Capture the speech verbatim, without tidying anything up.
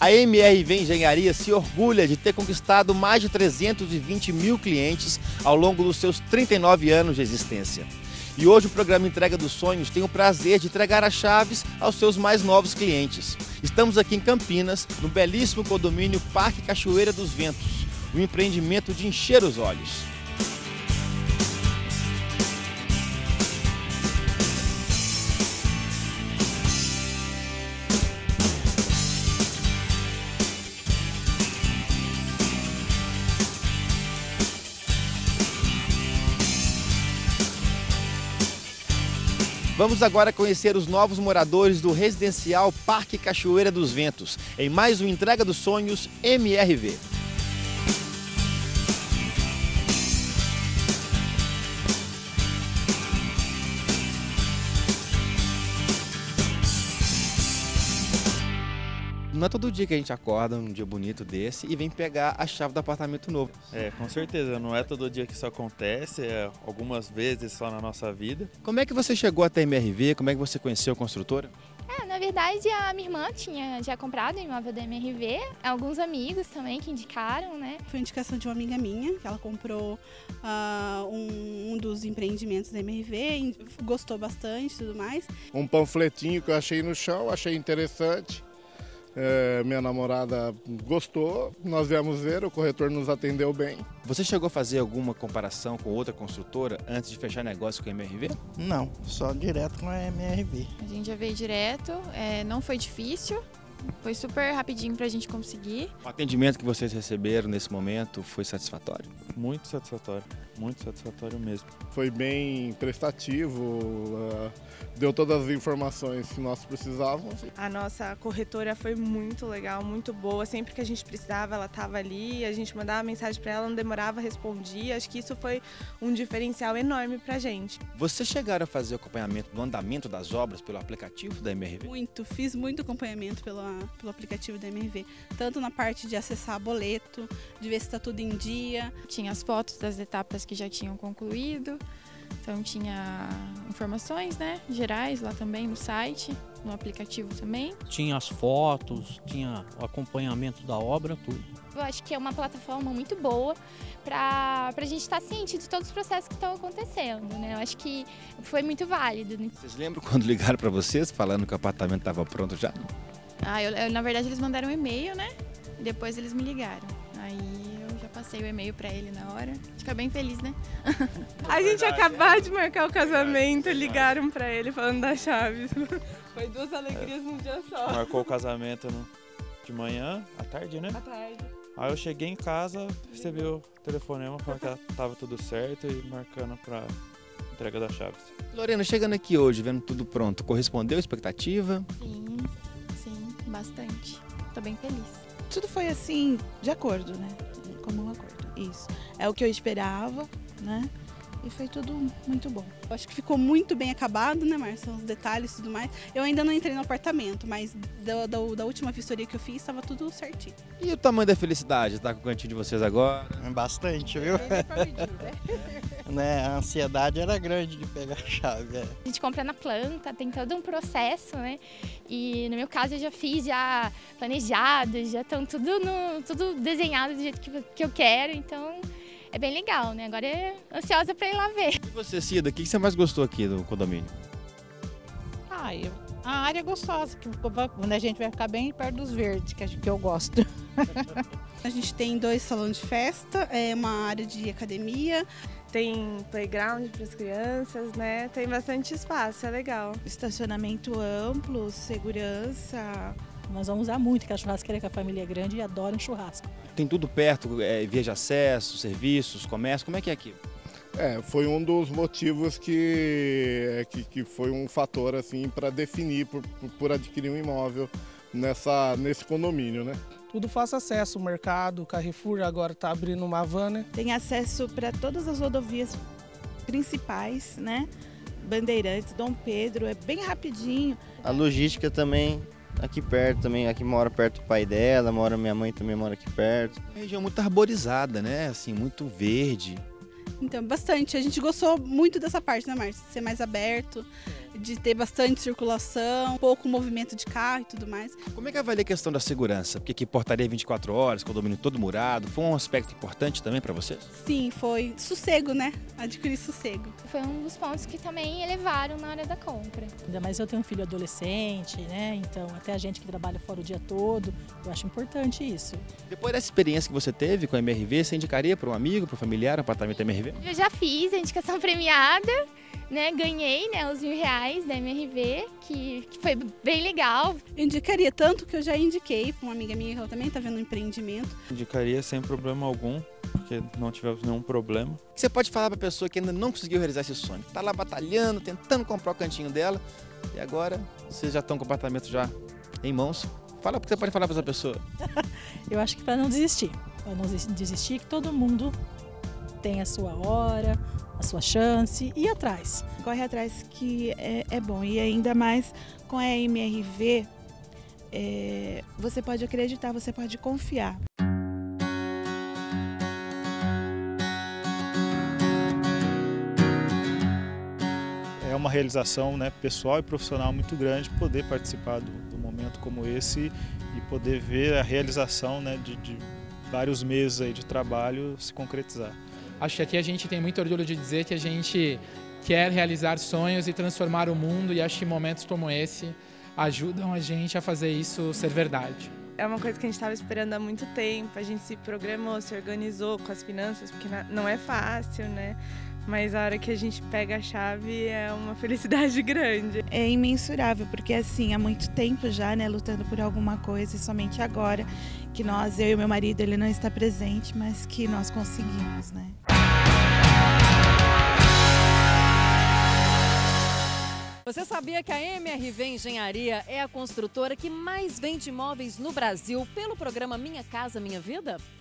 A M R V Engenharia se orgulha de ter conquistado mais de trezentos e vinte mil clientes ao longo dos seus trinta e nove anos de existência. E hoje o programa Entrega dos Sonhos tem o prazer de entregar as chaves aos seus mais novos clientes. Estamos aqui em Campinas, no belíssimo condomínio Parque Cachoeira dos Ventos, um empreendimento de encher os olhos. Vamos agora conhecer os novos moradores do residencial Parque Cachoeira dos Ventos, em mais um Entrega dos Sonhos M R V. Não é todo dia que a gente acorda num dia bonito desse e vem pegar a chave do apartamento novo. É, com certeza, não é todo dia que isso acontece, é algumas vezes só na nossa vida. Como é que você chegou até a M R V? Como é que você conheceu a construtora? É, na verdade, a minha irmã tinha já comprado o imóvel da M R V, alguns amigos também que indicaram, né? Foi indicação de uma amiga minha, que ela comprou uh, um, um dos empreendimentos da M R V, gostou bastante e tudo mais. Um panfletinho que eu achei no chão, achei interessante. É, minha namorada gostou, nós viemos ver, o corretor nos atendeu bem. Você chegou a fazer alguma comparação com outra construtora antes de fechar negócio com a M R V? Não, só direto com a M R V. A gente já veio direto, é, não foi difícil, foi super rapidinho pra gente conseguir. O atendimento que vocês receberam nesse momento foi satisfatório? Muito satisfatório, muito satisfatório mesmo. Foi bem prestativo, uh, deu todas as informações que nós precisávamos. A nossa corretora foi muito legal, muito boa. Sempre que a gente precisava, ela estava ali, a gente mandava mensagem para ela, não demorava, respondia. Acho que isso foi um diferencial enorme para a gente. Vocês chegaram a fazer acompanhamento do andamento das obras pelo aplicativo da M R V? Muito, fiz muito acompanhamento pelo, pelo aplicativo da M R V. Tanto na parte de acessar boleto, de ver se está tudo em dia. Tinha as fotos das etapas que já tinham concluído. Então tinha informações, né, gerais lá também no site, no aplicativo também. Tinha as fotos, tinha o acompanhamento da obra, tudo. Eu acho que é uma plataforma muito boa para a gente estar ciente de todos os processos que estão acontecendo, né? Eu acho que foi muito válido. Né? Vocês lembram quando ligaram para vocês falando que o apartamento estava pronto já? Ah, eu, eu, na verdade eles mandaram um e-mail, né? E depois eles me ligaram. Aí passei o e-mail pra ele na hora. Fica bem feliz, né? A gente acabou de marcar o casamento, ligaram pra ele falando das chaves. Foi duas alegrias num dia só. Marcou o casamento no, de manhã, à tarde, né? À tarde. Aí eu cheguei em casa, recebi o telefonema falando que tava tudo certo e marcando pra entrega das chaves. Lorena, chegando aqui hoje, vendo tudo pronto, correspondeu à expectativa? Sim, sim, bastante. Tô bem feliz. Tudo foi assim, de acordo, né? Como um acordo, isso. É o que eu esperava, né? E foi tudo muito bom. Eu acho que ficou muito bem acabado, né, Márcia? Os detalhes e tudo mais. Eu ainda não entrei no apartamento, mas da, da, da última vistoria que eu fiz, estava tudo certinho. E o tamanho da felicidade? Tá com o cantinho de vocês agora? Bastante, viu? né? A ansiedade era grande de pegar a chave. É. A gente compra na planta, tem todo um processo, né? E no meu caso eu já fiz, já planejado, já estão tudo, no, tudo desenhado do jeito que, que eu quero, então é bem legal, né? Agora é ansiosa para ir lá ver. E você, Cida, o que você mais gostou aqui do condomínio? Ah, eu, a área é gostosa, que quando a gente vai ficar bem perto dos verdes, que, que eu gosto. A gente tem dois salões de festa, é uma área de academia. Tem playground para as crianças, né? Tem bastante espaço, é legal. Estacionamento amplo, segurança. Nós vamos usar muito, que a churrasqueira, que a família é grande e adora um churrasco. Tem tudo perto, é, via de acesso, serviços, comércio, como é que é aqui? É, foi um dos motivos que, que, que foi um fator assim para definir por, por adquirir um imóvel nessa, nesse condomínio, né? Tudo fácil acesso, o mercado, o Carrefour agora está abrindo uma van, né? Tem acesso para todas as rodovias principais, né? Bandeirantes, Dom Pedro, é bem rapidinho. A logística também, aqui perto também, aqui mora perto do pai dela, mora minha mãe também mora aqui perto. É uma região muito arborizada, né? Assim, muito verde. Então, bastante. A gente gostou muito dessa parte, né, Márcia? Ser mais aberto, de ter bastante circulação, pouco movimento de carro e tudo mais. Como é que avalia a questão da segurança? Porque aqui portaria vinte e quatro horas, condomínio todo murado, foi um aspecto importante também para vocês? Sim, foi sossego, né? Adquirir sossego. Foi um dos pontos que também elevaram na hora da compra. Ainda mais eu tenho um filho adolescente, né? Então até a gente que trabalha fora o dia todo, eu acho importante isso. Depois dessa experiência que você teve com a M R V, você indicaria para um amigo, para um familiar, um apartamento M R V? Eu já fiz a indicação premiada, né? Ganhei, né, os mil reais da M R V, que, que foi bem legal. Eu indicaria tanto que eu já indiquei para uma amiga minha que ela também está vendo um empreendimento. Indicaria sem problema algum, porque não tivemos nenhum problema. O que você pode falar para a pessoa que ainda não conseguiu realizar esse sonho? Está lá batalhando, tentando comprar o cantinho dela e agora vocês já estão com o apartamento já em mãos. Fala o que você pode falar para essa pessoa. Eu acho que para não desistir, para não desistir, que todo mundo tem a sua hora, a sua chance e ir atrás. Corre atrás que é, é bom, e ainda mais com a M R V, é, você pode acreditar, você pode confiar. É uma realização, né, pessoal e profissional muito grande poder participar do, do momento como esse e poder ver a realização, né, de, de vários meses aí de trabalho se concretizar. Acho que aqui a gente tem muito orgulho de dizer que a gente quer realizar sonhos e transformar o mundo, e acho que momentos como esse ajudam a gente a fazer isso ser verdade. É uma coisa que a gente estava esperando há muito tempo, a gente se programou, se organizou com as finanças, porque não é fácil, né? Mas a hora que a gente pega a chave é uma felicidade grande. É imensurável, porque assim, há muito tempo já, né, lutando por alguma coisa, e somente agora que nós, eu e meu marido, ele não está presente, mas que nós conseguimos, né? Você sabia que a M R V Engenharia é a construtora que mais vende imóveis no Brasil pelo programa Minha Casa Minha Vida?